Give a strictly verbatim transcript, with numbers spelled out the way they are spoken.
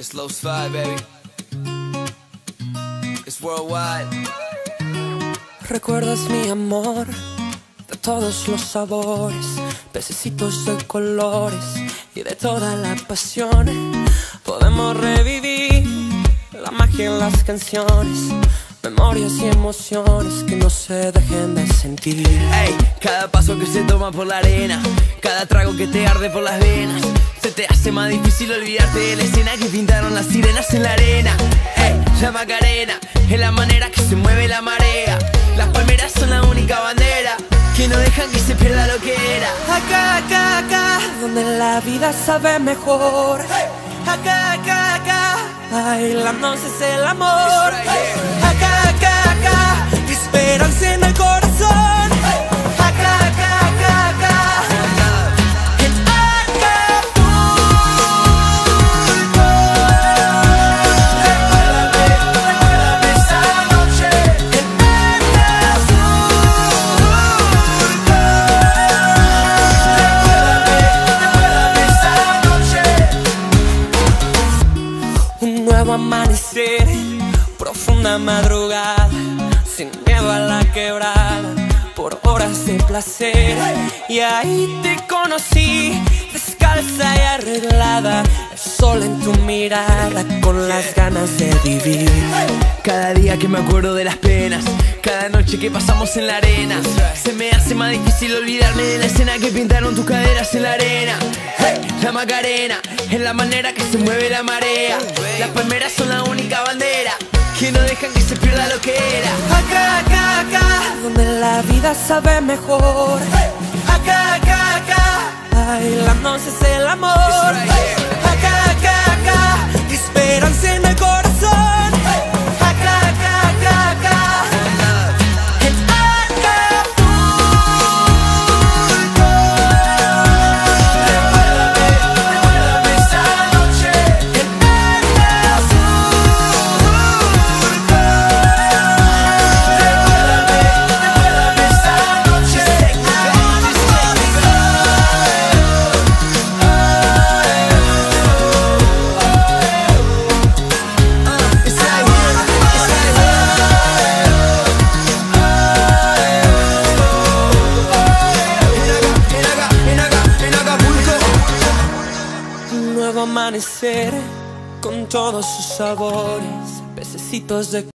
Slow slide, baby. It's worldwide. Recuerdas mi amor de todos los sabores, pececitos de colores y de toda la pasión. Podemos revivir la magia en las canciones, memorias y emociones que no se dejen de sentir. Ey, cada paso que se toma por la arena, cada trago que te arde por las venas, se te hace más difícil olvidarte de la escena que pintaron las sirenas en la arena. Ey, la Macarena es la manera que se mueve la marea. Las palmeras son la única bandera que no dejan que se pierda lo que era. Acá, acá, acá, donde la vida sabe mejor. Acá, acá, acá, bailándonos es el amor. Acá, acá, acá, esperanza en el corazón. Acá, acá, acá, acá, en Acapulco. Recuérdame, recuérdame esa noche en Acapulco. Un nuevo amanecer, profunda madrugada, sin miedo a la quebrada, por horas de placer. Y ahí te conocí, descalza y arreglada, el sol en tu mirada, con las ganas de vivir. Cada día que me acuerdo de las penas, cada noche que pasamos en la arena, se me hace más difícil olvidarme de la escena que pintaron tus caderas en la arena. Hey, la Macarena es la manera que se mueve la marea. Las palmeras son la única bandera que no dejan que se pierda lo que era. Acá, acá, acá, donde la vida sabe mejor. Acá, acá, acá, bailándonos es el amor. Acá, acá, acá, esperanza en el corazón. Acá, acá, acá, acá, en Acapulco. Recuérdame, recuérdame esa noche en Acapulco. Recuérdame, recuérdame esa noche en Un nuevo amanecer con todos sus sabores, pececitos de